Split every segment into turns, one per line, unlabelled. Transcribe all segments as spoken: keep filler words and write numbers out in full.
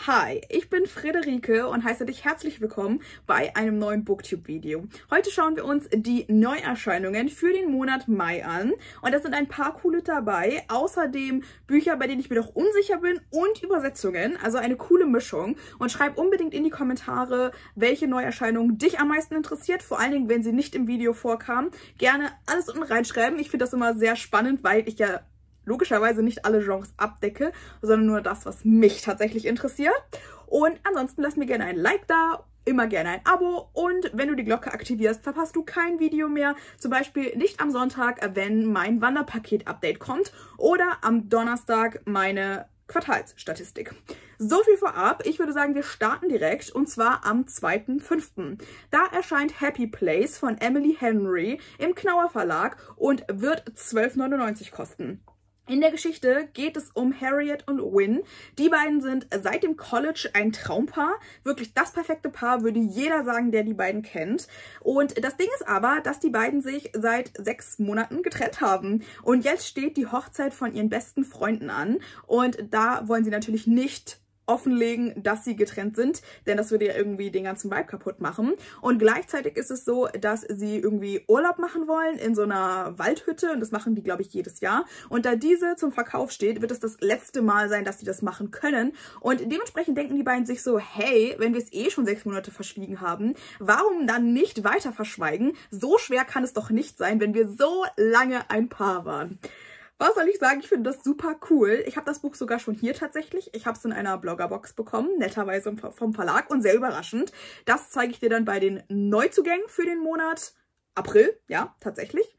Hi, ich bin Friederike und heiße dich herzlich willkommen bei einem neuen Booktube-Video. Heute schauen wir uns die Neuerscheinungen für den Monat Mai an und da sind ein paar coole dabei. Außerdem Bücher, bei denen ich mir doch unsicher bin und Übersetzungen, also eine coole Mischung. Und schreib unbedingt in die Kommentare, welche Neuerscheinung dich am meisten interessiert, vor allen Dingen, wenn sie nicht im Video vorkam. Gerne alles unten reinschreiben. Ich finde das immer sehr spannend, weil ich ja logischerweise nicht alle Genres abdecke, sondern nur das, was mich tatsächlich interessiert. Und ansonsten lass mir gerne ein Like da, immer gerne ein Abo und wenn du die Glocke aktivierst, verpasst du kein Video mehr. Zum Beispiel nicht am Sonntag, wenn mein Wanderpaket-Update kommt oder am Donnerstag meine Quartalsstatistik. So viel vorab. Ich würde sagen, wir starten direkt und zwar am zweiten fünften Da erscheint Happy Place von Emily Henry im Knauer Verlag und wird zwölf neunundneunzig kosten. In der Geschichte geht es um Harriet und Win. Die beiden sind seit dem College ein Traumpaar. Wirklich das perfekte Paar, würde jeder sagen, der die beiden kennt. Und das Ding ist aber, dass die beiden sich seit sechs Monaten getrennt haben. Und jetzt steht die Hochzeit von ihren besten Freunden an. Und da wollen sie natürlich nicht offenlegen, dass sie getrennt sind, denn das würde ja irgendwie den ganzen Vibe kaputt machen. Und gleichzeitig ist es so, dass sie irgendwie Urlaub machen wollen in so einer Waldhütte und das machen die, glaube ich, jedes Jahr. Und da diese zum Verkauf steht, wird es das letzte Mal sein, dass sie das machen können. Und dementsprechend denken die beiden sich so, hey, wenn wir es eh schon sechs Monate verschwiegen haben, warum dann nicht weiter verschweigen? So schwer kann es doch nicht sein, wenn wir so lange ein Paar waren. Was soll ich sagen? Ich finde das super cool. Ich habe das Buch sogar schon hier tatsächlich. Ich habe es in einer Bloggerbox bekommen, netterweise vom Verlag und sehr überraschend. Das zeige ich dir dann bei den Neuzugängen für den Monat April. Ja, tatsächlich.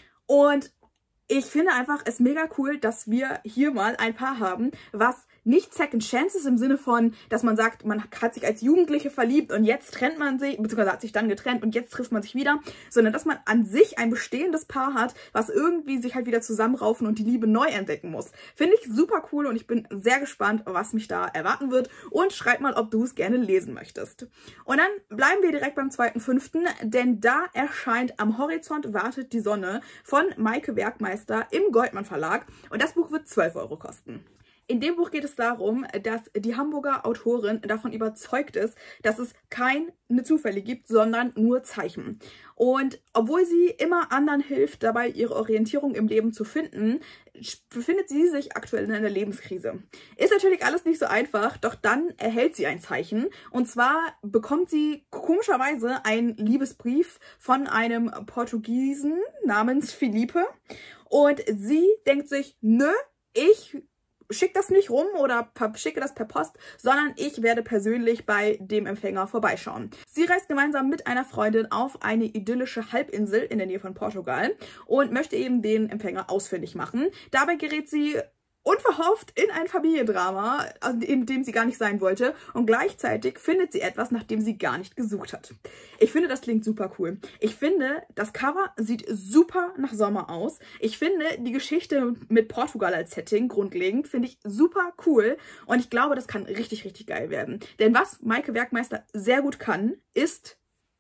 Und ich finde einfach es mega cool, dass wir hier mal ein Paar haben, was nicht Second Chances im Sinne von, dass man sagt, man hat sich als Jugendliche verliebt und jetzt trennt man sich, beziehungsweise hat sich dann getrennt und jetzt trifft man sich wieder, sondern dass man an sich ein bestehendes Paar hat, was irgendwie sich halt wieder zusammenraufen und die Liebe neu entdecken muss. Finde ich super cool und ich bin sehr gespannt, was mich da erwarten wird und schreib mal, ob du es gerne lesen möchtest. Und dann bleiben wir direkt beim zweiten fünften denn da erscheint Am Horizont wartet die Sonne von Maike Werkmeister im Goldmann Verlag und das Buch wird zwölf Euro kosten. In dem Buch geht es darum, dass die Hamburger Autorin davon überzeugt ist, dass es keine Zufälle gibt, sondern nur Zeichen. Und obwohl sie immer anderen hilft, dabei ihre Orientierung im Leben zu finden, befindet sie sich aktuell in einer Lebenskrise. Ist natürlich alles nicht so einfach, doch dann erhält sie ein Zeichen. Und zwar bekommt sie komischerweise einen Liebesbrief von einem Portugiesen namens Felipe. Und sie denkt sich, nö, ich schick das nicht rum oder schicke das per Post, sondern ich werde persönlich bei dem Empfänger vorbeischauen. Sie reist gemeinsam mit einer Freundin auf eine idyllische Halbinsel in der Nähe von Portugal und möchte eben den Empfänger ausfindig machen. Dabei gerät sie unverhofft in ein Familiendrama, in dem sie gar nicht sein wollte und gleichzeitig findet sie etwas, nach dem sie gar nicht gesucht hat. Ich finde, das klingt super cool. Ich finde, das Cover sieht super nach Sommer aus. Ich finde, die Geschichte mit Portugal als Setting grundlegend finde ich super cool und ich glaube, das kann richtig, richtig geil werden. Denn was Maike Werkmeister sehr gut kann, ist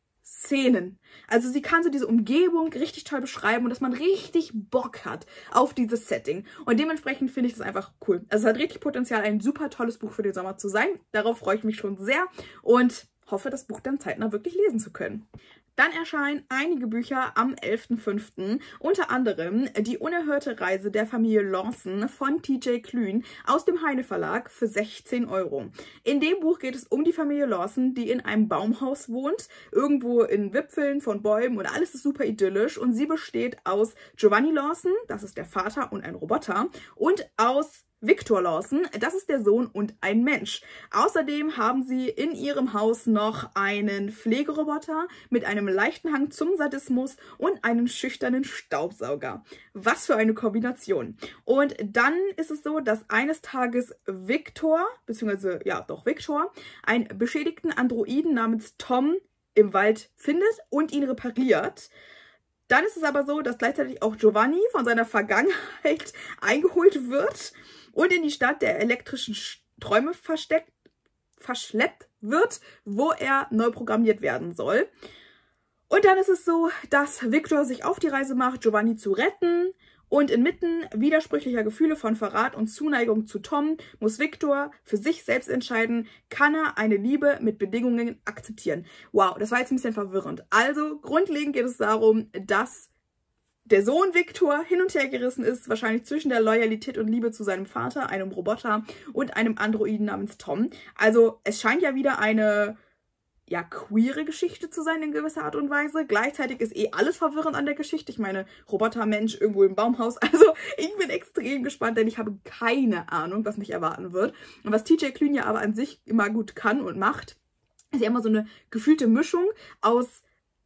Szenen. Also sie kann so diese Umgebung richtig toll beschreiben und dass man richtig Bock hat auf dieses Setting. Und dementsprechend finde ich das einfach cool. Also es hat richtig Potenzial, ein super tolles Buch für den Sommer zu sein. Darauf freue ich mich schon sehr und hoffe, das Buch dann zeitnah wirklich lesen zu können. Dann erscheinen einige Bücher am elften fünften Unter anderem Die unerhörte Reise der Familie Lawson von T J Klune aus dem Heine Verlag für sechzehn Euro. In dem Buch geht es um die Familie Lawson, die in einem Baumhaus wohnt, irgendwo in Wipfeln von Bäumen und alles ist super idyllisch. Und sie besteht aus Giovanni Lawson, das ist der Vater und ein Roboter, und aus Victor Lawson, das ist der Sohn und ein Mensch. Außerdem haben sie in ihrem Haus noch einen Pflegeroboter mit einem leichten Hang zum Sadismus und einen schüchternen Staubsauger. Was für eine Kombination. Und dann ist es so, dass eines Tages Victor, beziehungsweise ja doch Victor, einen beschädigten Androiden namens Tom im Wald findet und ihn repariert. Dann ist es aber so, dass gleichzeitig auch Giovanni von seiner Vergangenheit eingeholt wird und in die Stadt der elektrischen Träume versteckt, verschleppt wird, wo er neu programmiert werden soll. Und dann ist es so, dass Victor sich auf die Reise macht, Giovanni zu retten Und inmitten widersprüchlicher Gefühle von Verrat und Zuneigung zu Tom muss Victor für sich selbst entscheiden, kann er eine Liebe mit Bedingungen akzeptieren. Wow, das war jetzt ein bisschen verwirrend. Also grundlegend geht es darum, dass der Sohn Victor hin und her gerissen ist, wahrscheinlich zwischen der Loyalität und Liebe zu seinem Vater, einem Roboter, und einem Androiden namens Tom. Also es scheint ja wieder eine, ja, queere Geschichte zu sein in gewisser Art und Weise. Gleichzeitig ist eh alles verwirrend an der Geschichte. Ich meine, Robotermensch irgendwo im Baumhaus. Also ich bin extrem gespannt, denn ich habe keine Ahnung, was mich erwarten wird. Und was T J Klune ja aber an sich immer gut kann und macht, ist ja immer so eine gefühlte Mischung aus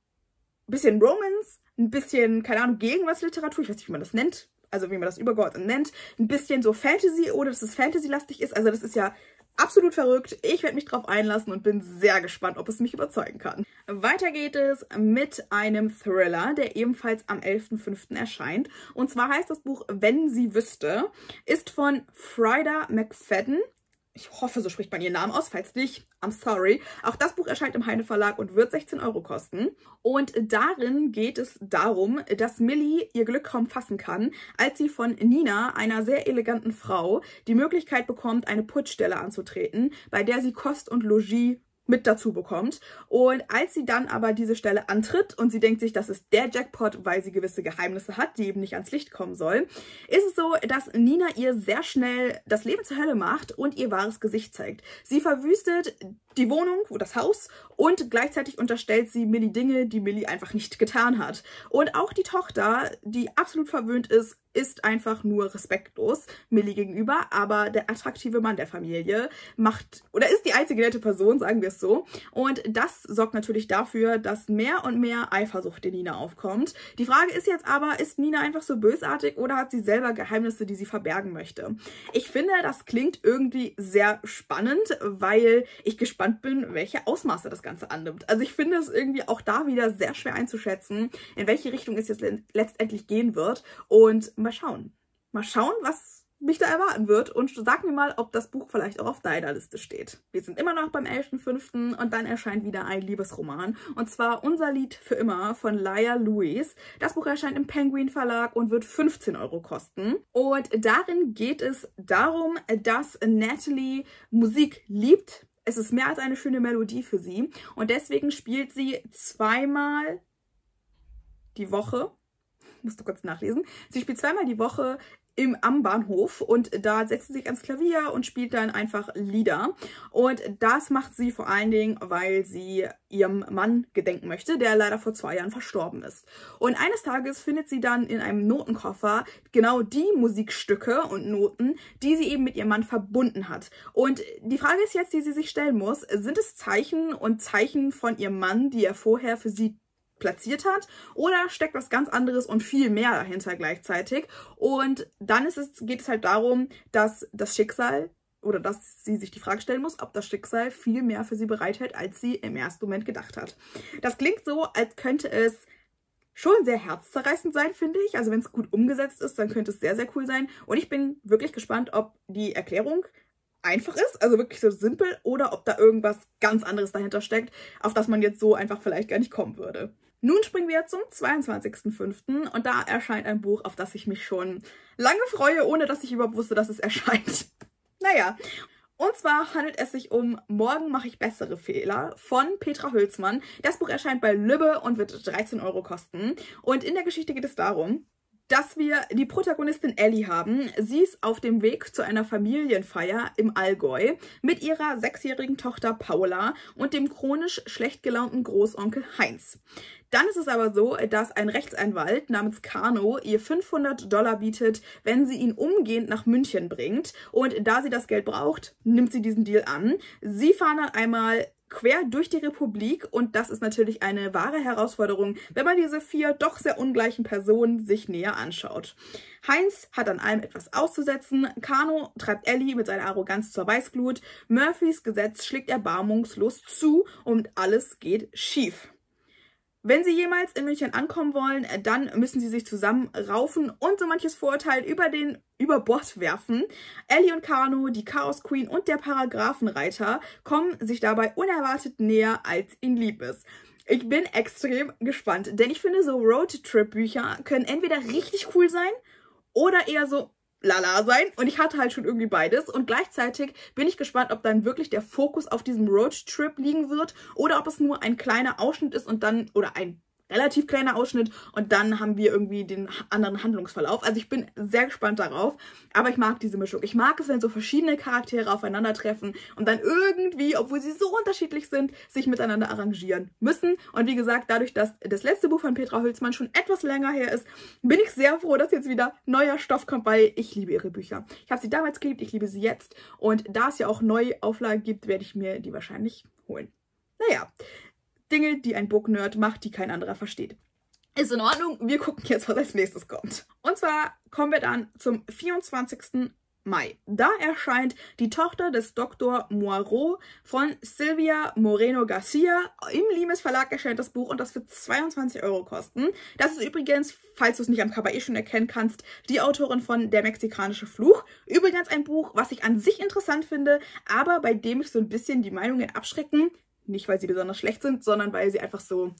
ein bisschen Romance, ein bisschen, keine Ahnung, Gegenwartsliteratur, ich weiß nicht, wie man das nennt, also wie man das übergeordnet nennt, ein bisschen so Fantasy, oder dass es Fantasy-lastig ist, also das ist ja absolut verrückt. Ich werde mich drauf einlassen und bin sehr gespannt, ob es mich überzeugen kann. Weiter geht es mit einem Thriller, der ebenfalls am elften fünften erscheint, und zwar heißt das Buch Wenn sie wüsste, ist von Frida McFadden. Ich hoffe, so spricht man ihren Namen aus, falls nicht, I'm sorry. Auch das Buch erscheint im Heine Verlag und wird sechzehn Euro kosten. Und darin geht es darum, dass Millie ihr Glück kaum fassen kann, als sie von Nina, einer sehr eleganten Frau, die Möglichkeit bekommt, eine Putzstelle anzutreten, bei der sie Kost und Logis mit dazu bekommt. Und als sie dann aber diese Stelle antritt und sie denkt sich, das ist der Jackpot, weil sie gewisse Geheimnisse hat, die eben nicht ans Licht kommen sollen, ist es so, dass Nina ihr sehr schnell das Leben zur Hölle macht und ihr wahres Gesicht zeigt. Sie verwüstet die Wohnung, das Haus, und gleichzeitig unterstellt sie Millie Dinge, die Millie einfach nicht getan hat. Und auch die Tochter, die absolut verwöhnt ist, ist einfach nur respektlos Millie gegenüber, aber der attraktive Mann der Familie macht, oder ist die einzige nette Person, sagen wir es so. Und das sorgt natürlich dafür, dass mehr und mehr Eifersucht in Nina aufkommt. Die Frage ist jetzt aber, ist Nina einfach so bösartig oder hat sie selber Geheimnisse, die sie verbergen möchte? Ich finde, das klingt irgendwie sehr spannend, weil ich gespannt bin, welche Ausmaße das Ganze annimmt. Also ich finde es irgendwie auch da wieder sehr schwer einzuschätzen, in welche Richtung es jetzt letztendlich gehen wird. Und mal schauen. Mal schauen, was mich da erwarten wird, und sag mir mal, ob das Buch vielleicht auch auf deiner Liste steht. Wir sind immer noch beim elften fünften und dann erscheint wieder ein Liebesroman, und zwar Unser Lied für immer von Leah Lewis. Das Buch erscheint im Penguin Verlag und wird fünfzehn Euro kosten. Und darin geht es darum, dass Natalie Musik liebt. Es ist mehr als eine schöne Melodie für sie, und deswegen spielt sie zweimal die Woche, musst du kurz nachlesen, sie spielt zweimal die Woche im, am Bahnhof, und da setzt sie sich ans Klavier und spielt dann einfach Lieder. Und das macht sie vor allen Dingen, weil sie ihrem Mann gedenken möchte, der leider vor zwei Jahren verstorben ist. Und eines Tages findet sie dann in einem Notenkoffer genau die Musikstücke und Noten, die sie eben mit ihrem Mann verbunden hat. Und die Frage ist jetzt, die sie sich stellen muss, sind es Zeichen und Zeichen von ihrem Mann, die er vorher für sie platziert hat, oder steckt was ganz anderes und viel mehr dahinter gleichzeitig? Und dann ist es, geht es halt darum, dass das Schicksal, oder dass sie sich die Frage stellen muss, ob das Schicksal viel mehr für sie bereithält, als sie im ersten Moment gedacht hat. Das klingt so, als könnte es schon sehr herzzerreißend sein, finde ich. Also wenn es gut umgesetzt ist, dann könnte es sehr, sehr cool sein. Und ich bin wirklich gespannt, ob die Erklärung einfach ist, also wirklich so simpel, oder ob da irgendwas ganz anderes dahinter steckt, auf das man jetzt so einfach vielleicht gar nicht kommen würde. Nun springen wir zum zweiundzwanzigsten fünften und da erscheint ein Buch, auf das ich mich schon lange freue, ohne dass ich überhaupt wusste, dass es erscheint. Naja, und zwar handelt es sich um Morgen mache ich bessere Fehler von Petra Hülsmann. Das Buch erscheint bei Lübbe und wird dreizehn Euro kosten. Und in der Geschichte geht es darum, dass wir die Protagonistin Ellie haben. Sie ist auf dem Weg zu einer Familienfeier im Allgäu mit ihrer sechsjährigen Tochter Paula und dem chronisch schlecht gelaunten Großonkel Heinz. Dann ist es aber so, dass ein Rechtsanwalt namens Kano ihr fünfhundert Dollar bietet, wenn sie ihn umgehend nach München bringt. Und da sie das Geld braucht, nimmt sie diesen Deal an. Sie fahren dann einmal quer durch die Republik, und das ist natürlich eine wahre Herausforderung, wenn man diese vier doch sehr ungleichen Personen sich näher anschaut. Heinz hat an allem etwas auszusetzen, Kano treibt Ellie mit seiner Arroganz zur Weißglut, Murphys Gesetz schlägt erbarmungslos zu und alles geht schief. Wenn sie jemals in München ankommen wollen, dann müssen sie sich zusammenraufen und so manches Vorurteil über den über Bord werfen. Ellie und Kano, die Chaos Queen und der Paragraphenreiter kommen sich dabei unerwartet näher, als ihnen lieb ist. Ich bin extrem gespannt, denn ich finde, so Roadtrip-Bücher können entweder richtig cool sein oder eher so lala sein. Und ich hatte halt schon irgendwie beides. Und gleichzeitig bin ich gespannt, ob dann wirklich der Fokus auf diesem Roadtrip liegen wird oder ob es nur ein kleiner Ausschnitt ist und dann, oder ein relativ kleiner Ausschnitt und dann haben wir irgendwie den anderen Handlungsverlauf. Also ich bin sehr gespannt darauf, aber ich mag diese Mischung. Ich mag es, wenn so verschiedene Charaktere aufeinandertreffen und dann irgendwie, obwohl sie so unterschiedlich sind, sich miteinander arrangieren müssen. Und wie gesagt, dadurch, dass das letzte Buch von Petra Hülsmann schon etwas länger her ist, bin ich sehr froh, dass jetzt wieder neuer Stoff kommt, weil ich liebe ihre Bücher. Ich habe sie damals geliebt, ich liebe sie jetzt und da es ja auch Neuauflagen gibt, werde ich mir die wahrscheinlich holen. Naja, Dinge, die ein Book-Nerd macht, die kein anderer versteht. Ist in Ordnung, wir gucken jetzt, was als nächstes kommt. Und zwar kommen wir dann zum vierundzwanzigsten Mai. Da erscheint Die Tochter des Doktor Moirot von Silvia Moreno Garcia. Im Limes Verlag erscheint das Buch und das wird zweiundzwanzig Euro kosten. Das ist übrigens, falls du es nicht am Cover eh schon erkennen kannst, die Autorin von Der mexikanische Fluch. Übrigens ein Buch, was ich an sich interessant finde, aber bei dem mich so ein bisschen die Meinungen abschrecken. Nicht, weil sie besonders schlecht sind, sondern weil sie einfach so,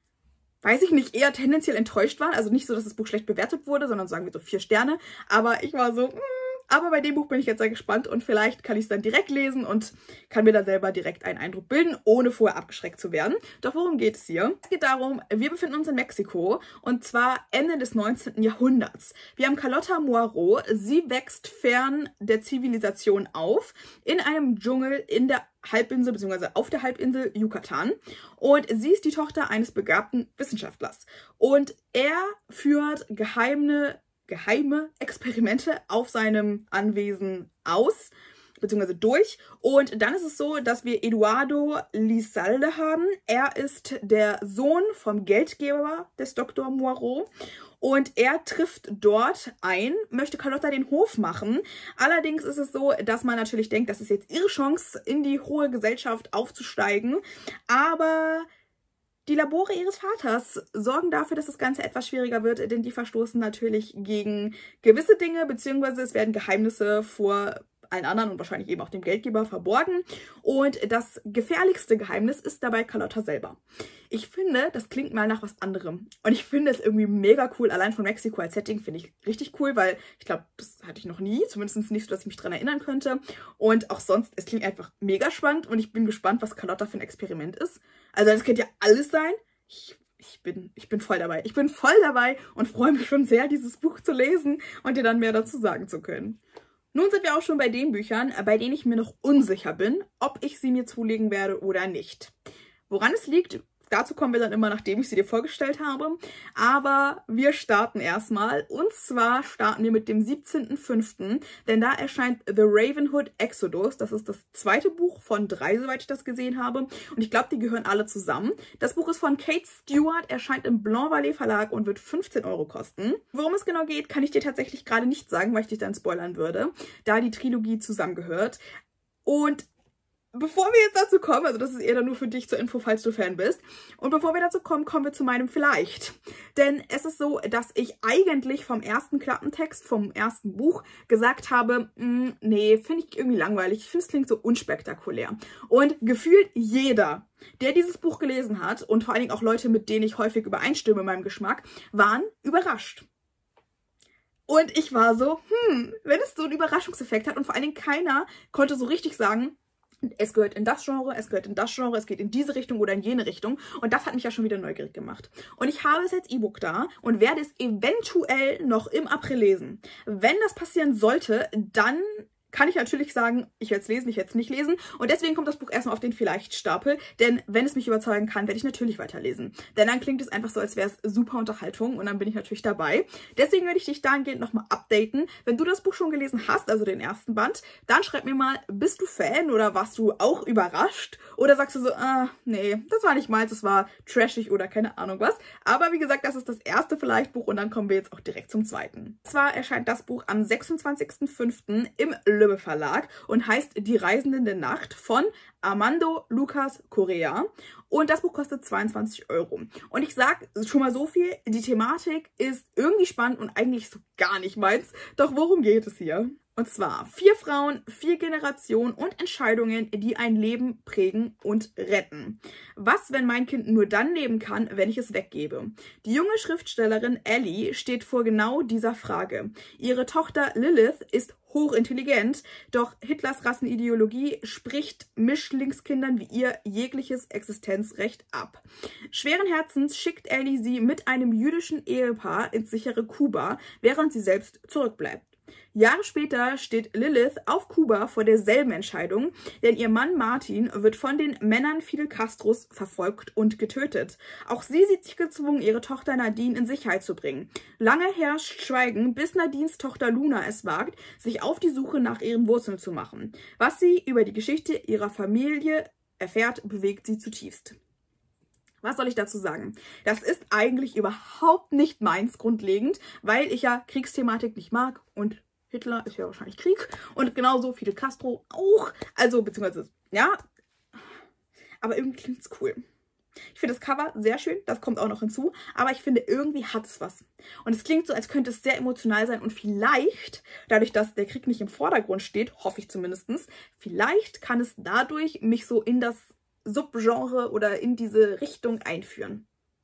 weiß ich nicht, eher tendenziell enttäuscht waren. Also nicht so, dass das Buch schlecht bewertet wurde, sondern sagen wir so vier Sterne. Aber ich war so, mm, aber bei dem Buch bin ich jetzt sehr gespannt und vielleicht kann ich es dann direkt lesen und kann mir dann selber direkt einen Eindruck bilden, ohne vorher abgeschreckt zu werden. Doch worum geht es hier? Es geht darum, wir befinden uns in Mexiko und zwar Ende des neunzehnten Jahrhunderts. Wir haben Carlotta Moirot, sie wächst fern der Zivilisation auf, in einem Dschungel in der Halbinsel bzw. auf der Halbinsel Yucatan und sie ist die Tochter eines begabten Wissenschaftlers und er führt geheime, geheime Experimente auf seinem Anwesen aus bzw. durch und dann ist es so, dass wir Eduardo Lizalde haben. Er ist der Sohn vom Geldgeber des Doktor Moirot. Und er trifft dort ein, möchte Carlotta den Hof machen. Allerdings ist es so, dass man natürlich denkt, das ist jetzt ihre Chance, in die hohe Gesellschaft aufzusteigen. Aber die Labore ihres Vaters sorgen dafür, dass das Ganze etwas schwieriger wird, denn die verstoßen natürlich gegen gewisse Dinge, beziehungsweise es werden Geheimnisse vor allen anderen und wahrscheinlich eben auch dem Geldgeber verborgen. Und das gefährlichste Geheimnis ist dabei Carlotta selber. Ich finde, das klingt mal nach was anderem. Und ich finde es irgendwie mega cool. Allein von Mexiko als Setting finde ich richtig cool, weil ich glaube, das hatte ich noch nie. Zumindest nicht so, dass ich mich daran erinnern könnte. Und auch sonst, es klingt einfach mega spannend. Und ich bin gespannt, was Carlotta für ein Experiment ist. Also das könnte ja alles sein. Ich Ich bin, ich bin voll dabei. Ich bin voll dabei und freue mich schon sehr, dieses Buch zu lesen und dir dann mehr dazu sagen zu können. Nun sind wir auch schon bei den Büchern, bei denen ich mir noch unsicher bin, ob ich sie mir zulegen werde oder nicht. Woran es liegt, dazu kommen wir dann immer, nachdem ich sie dir vorgestellt habe. Aber wir starten erstmal. Und zwar starten wir mit dem siebzehnten fünften Denn da erscheint The Ravenhood Exodus. Das ist das zweite Buch von drei, soweit ich das gesehen habe. Und ich glaube, die gehören alle zusammen. Das Buch ist von Kate Stewart, erscheint im Blanc Vallée Verlag und wird fünfzehn Euro kosten. Worum es genau geht, kann ich dir tatsächlich gerade nicht sagen, weil ich dich dann spoilern würde, da die Trilogie zusammengehört. Und bevor wir jetzt dazu kommen, also das ist eher dann nur für dich zur Info, falls du Fan bist. Und bevor wir dazu kommen, kommen wir zu meinem Vielleicht. Denn es ist so, dass ich eigentlich vom ersten Klappentext, vom ersten Buch gesagt habe, mh, nee, finde ich irgendwie langweilig. Ich finde, es klingt so unspektakulär. Und gefühlt jeder, der dieses Buch gelesen hat und vor allen Dingen auch Leute, mit denen ich häufig übereinstimme in meinem Geschmack, waren überrascht. Und ich war so, hm, wenn es so einen Überraschungseffekt hat und vor allen Dingen keiner konnte so richtig sagen, es gehört in das Genre, es gehört in das Genre, es geht in diese Richtung oder in jene Richtung. Und das hat mich ja schon wieder neugierig gemacht. Und ich habe es als E-Book da und werde es eventuell noch im April lesen. Wenn das passieren sollte, dann kann ich natürlich sagen, ich werde es lesen, ich werde es nicht lesen. Und deswegen kommt das Buch erstmal auf den Vielleicht-Stapel. Denn wenn es mich überzeugen kann, werde ich natürlich weiterlesen. Denn dann klingt es einfach so, als wäre es super Unterhaltung. Und dann bin ich natürlich dabei. Deswegen werde ich dich dahingehend nochmal updaten. Wenn du das Buch schon gelesen hast, also den ersten Band, dann schreib mir mal, bist du Fan oder warst du auch überrascht? Oder sagst du so, ah, nee, das war nicht meins, das war trashig oder keine Ahnung was. Aber wie gesagt, das ist das erste Vielleicht-Buch und dann kommen wir jetzt auch direkt zum zweiten. Und zwar erscheint das Buch am sechsundzwanzigsten fünften im Lübbe Verlag und heißt Die Reisenden der Nacht von Armando Lucas Correa. Und das Buch kostet zweiundzwanzig Euro. Und ich sag schon mal so viel, die Thematik ist irgendwie spannend und eigentlich so gar nicht meins. Doch worum geht es hier? Und zwar vier Frauen, vier Generationen und Entscheidungen, die ein Leben prägen und retten. Was, wenn mein Kind nur dann leben kann, wenn ich es weggebe? Die junge Schriftstellerin Ellie steht vor genau dieser Frage. Ihre Tochter Lilith ist hochintelligent, doch Hitlers Rassenideologie spricht Mischlingskindern wie ihr jegliches Existenzrecht ab. Schweren Herzens schickt Ellie sie mit einem jüdischen Ehepaar ins sichere Kuba, während sie selbst zurückbleibt. Jahre später steht Lilith auf Kuba vor derselben Entscheidung, denn ihr Mann Martin wird von den Männern Fidel Castros verfolgt und getötet. Auch sie sieht sich gezwungen, ihre Tochter Nadine in Sicherheit zu bringen. Lange herrscht Schweigen, bis Nadines Tochter Luna es wagt, sich auf die Suche nach ihren Wurzeln zu machen. Was sie über die Geschichte ihrer Familie erfährt, bewegt sie zutiefst. Was soll ich dazu sagen? Das ist eigentlich überhaupt nicht meins grundlegend, weil ich ja Kriegsthematik nicht mag und Hitler ist ja wahrscheinlich Krieg und genauso Fidel Castro auch, also beziehungsweise, ja, aber irgendwie klingt es cool. Ich finde das Cover sehr schön, das kommt auch noch hinzu, aber ich finde, irgendwie hat es was. Und es klingt so, als könnte es sehr emotional sein und vielleicht, dadurch, dass der Krieg nicht im Vordergrund steht, hoffe ich zumindest, vielleicht kann es dadurch mich so in das Subgenre oder in diese Richtung einführen.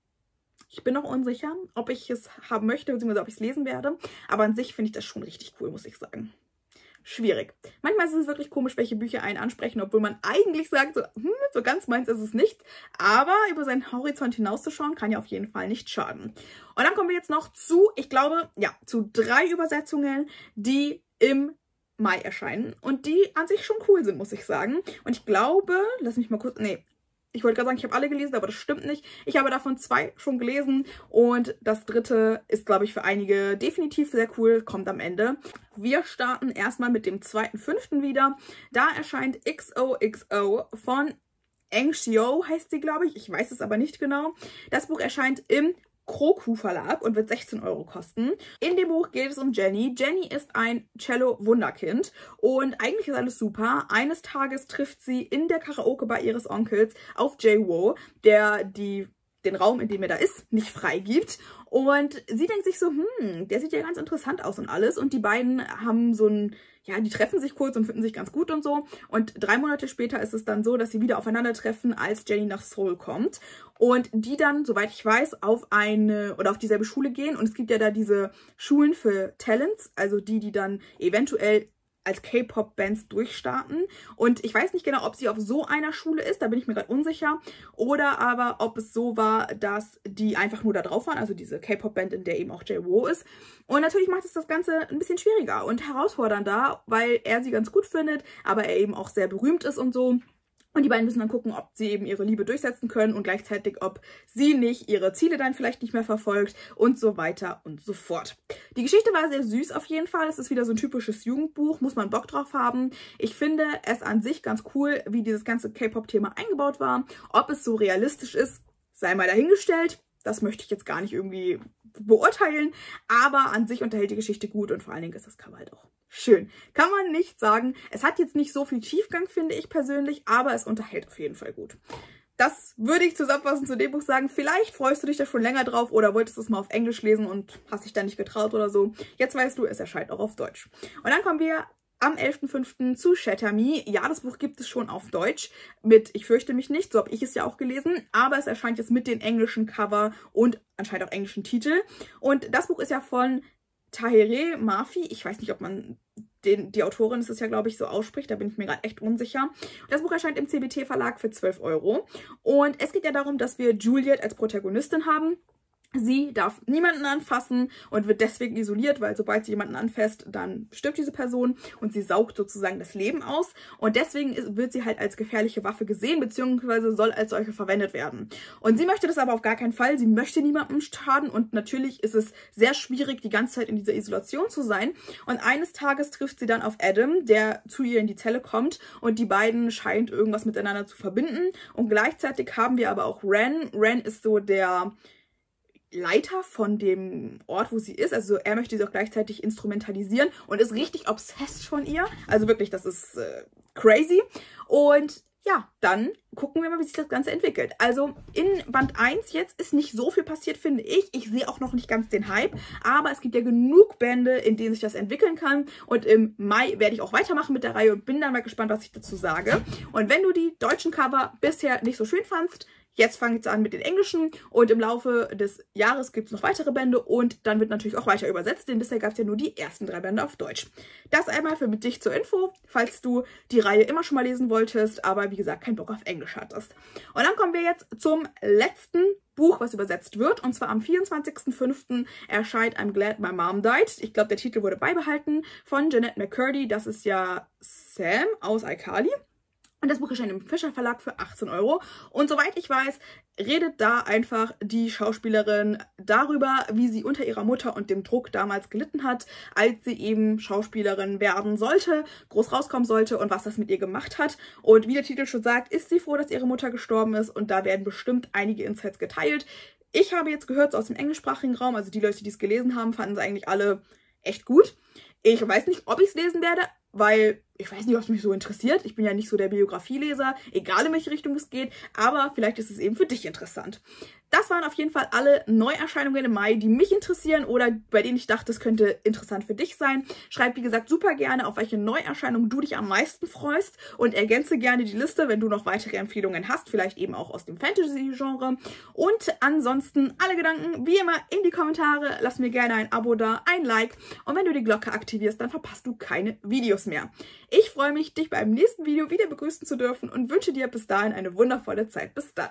Ich bin noch unsicher, ob ich es haben möchte, beziehungsweise ob ich es lesen werde. Aber an sich finde ich das schon richtig cool, muss ich sagen. Schwierig. Manchmal ist es wirklich komisch, welche Bücher einen ansprechen, obwohl man eigentlich sagt, so, hm, so ganz meins ist es nicht. Aber über seinen Horizont hinauszuschauen, kann ja auf jeden Fall nicht schaden. Und dann kommen wir jetzt noch zu, ich glaube, ja, zu drei Übersetzungen, die im Mai erscheinen und die an sich schon cool sind, muss ich sagen. Und ich glaube, lass mich mal kurz, nee, ich wollte gerade sagen, ich habe alle gelesen, aber das stimmt nicht. Ich habe davon zwei schon gelesen und das dritte ist, glaube ich, für einige definitiv sehr cool, kommt am Ende. Wir starten erstmal mit dem zweiten fünften wieder. Da erscheint X O X O von Eng Xiao, heißt sie, glaube ich. Ich weiß es aber nicht genau. Das Buch erscheint im Kroku Verlag und wird sechzehn Euro kosten. In dem Buch geht es um Jenny. Jenny ist ein Cello-Wunderkind und eigentlich ist alles super. Eines Tages trifft sie in der Karaoke-Bar ihres Onkels auf Jae-Wo, der die, den Raum, in dem er da ist, nicht freigibt. Und sie denkt sich so, hm, der sieht ja ganz interessant aus und alles. Und die beiden haben so ein, ja, die treffen sich kurz und finden sich ganz gut und so. Und drei Monate später ist es dann so, dass sie wieder aufeinandertreffen, als Jenny nach Seoul kommt. Und die dann, soweit ich weiß, auf eine oder auf dieselbe Schule gehen. Und es gibt ja da diese Schulen für Talents, also die, die dann eventuell als K-Pop-Bands durchstarten. Und ich weiß nicht genau, ob sie auf so einer Schule ist, da bin ich mir gerade unsicher. Oder aber, ob es so war, dass die einfach nur da drauf waren, also diese K-Pop-Band, in der eben auch Jae-Wo ist. Und natürlich macht es das Ganze ein bisschen schwieriger und herausfordernder, weil er sie ganz gut findet, aber er eben auch sehr berühmt ist und so. Und die beiden müssen dann gucken, ob sie eben ihre Liebe durchsetzen können und gleichzeitig, ob sie nicht ihre Ziele dann vielleicht nicht mehr verfolgt und so weiter und so fort. Die Geschichte war sehr süß auf jeden Fall. Es ist wieder so ein typisches Jugendbuch, muss man Bock drauf haben. Ich finde es an sich ganz cool, wie dieses ganze K-Pop-Thema eingebaut war. Ob es so realistisch ist, sei mal dahingestellt. Das möchte ich jetzt gar nicht irgendwie beurteilen, aber an sich unterhält die Geschichte gut und vor allen Dingen ist das Cover halt auch schön. Kann man nicht sagen. Es hat jetzt nicht so viel Tiefgang, finde ich persönlich, aber es unterhält auf jeden Fall gut. Das würde ich zusammenfassend zu dem Buch sagen. Vielleicht freust du dich da schon länger drauf oder wolltest es mal auf Englisch lesen und hast dich da nicht getraut oder so. Jetzt weißt du, es erscheint auch auf Deutsch. Und dann kommen wir am elften fünften zu Shatter Me. Ja, das Buch gibt es schon auf Deutsch mit Ich fürchte mich nicht, so habe ich es ja auch gelesen, aber es erscheint jetzt mit den englischen Cover und anscheinend auch englischen Titel. Und das Buch ist ja von Tahereh Mafi. Ich weiß nicht, ob man den, die Autorin ist es ja, glaube ich, so ausspricht. Da bin ich mir gerade echt unsicher. Das Buch erscheint im C B T Verlag für zwölf Euro. Und es geht ja darum, dass wir Juliet als Protagonistin haben. Sie darf niemanden anfassen und wird deswegen isoliert, weil sobald sie jemanden anfasst, dann stirbt diese Person und sie saugt sozusagen das Leben aus. Und deswegen ist, wird sie halt als gefährliche Waffe gesehen, beziehungsweise soll als solche verwendet werden. Und sie möchte das aber auf gar keinen Fall. Sie möchte niemandem schaden und natürlich ist es sehr schwierig, die ganze Zeit in dieser Isolation zu sein. Und eines Tages trifft sie dann auf Adam, der zu ihr in die Zelle kommt und die beiden scheint irgendwas miteinander zu verbinden. Und gleichzeitig haben wir aber auch Ren. Ren ist so der Leiter von dem Ort, wo sie ist. Also er möchte sie auch gleichzeitig instrumentalisieren und ist richtig obsessed von ihr. Also wirklich, das ist äh, crazy. Und ja, dann gucken wir mal, wie sich das Ganze entwickelt. Also in Band eins jetzt ist nicht so viel passiert, finde ich. Ich sehe auch noch nicht ganz den Hype, aber es gibt ja genug Bände, in denen sich das entwickeln kann. Und im Mai werde ich auch weitermachen mit der Reihe und bin dann mal gespannt, was ich dazu sage. Und wenn du die deutschen Cover bisher nicht so schön fandst, jetzt fange ich an mit den englischen und im Laufe des Jahres gibt es noch weitere Bände und dann wird natürlich auch weiter übersetzt, denn bisher gab es ja nur die ersten drei Bände auf Deutsch. Das einmal für mit dich zur Info, falls du die Reihe immer schon mal lesen wolltest, aber wie gesagt keinen Bock auf Englisch hattest. Und dann kommen wir jetzt zum letzten Buch, was übersetzt wird, und zwar am vierundzwanzigsten fünften erscheint I'm Glad My Mom Died. Ich glaube, der Titel wurde beibehalten von Jennette McCurdy, das ist ja Sam aus iCarly. Und das Buch erscheint im Fischer Verlag für achtzehn Euro. Und soweit ich weiß, redet da einfach die Schauspielerin darüber, wie sie unter ihrer Mutter und dem Druck damals gelitten hat, als sie eben Schauspielerin werden sollte, groß rauskommen sollte und was das mit ihr gemacht hat. Und wie der Titel schon sagt, ist sie froh, dass ihre Mutter gestorben ist und da werden bestimmt einige Insights geteilt. Ich habe jetzt gehört, so aus dem englischsprachigen Raum, also die Leute, die es gelesen haben, fanden es eigentlich alle echt gut. Ich weiß nicht, ob ich es lesen werde, weil ich weiß nicht, ob es mich so interessiert. Ich bin ja nicht so der Biografieleser, egal in welche Richtung es geht, aber vielleicht ist es eben für dich interessant. Das waren auf jeden Fall alle Neuerscheinungen im Mai, die mich interessieren oder bei denen ich dachte, es könnte interessant für dich sein. Schreib, wie gesagt, super gerne, auf welche Neuerscheinung du dich am meisten freust und ergänze gerne die Liste, wenn du noch weitere Empfehlungen hast, vielleicht eben auch aus dem Fantasy-Genre. Und ansonsten alle Gedanken, wie immer, in die Kommentare. Lass mir gerne ein Abo da, ein Like und wenn du die Glocke aktivierst, dann verpasst du keine Videos mehr. Ich freue mich, dich beim nächsten Video wieder begrüßen zu dürfen und wünsche dir bis dahin eine wundervolle Zeit. Bis dann.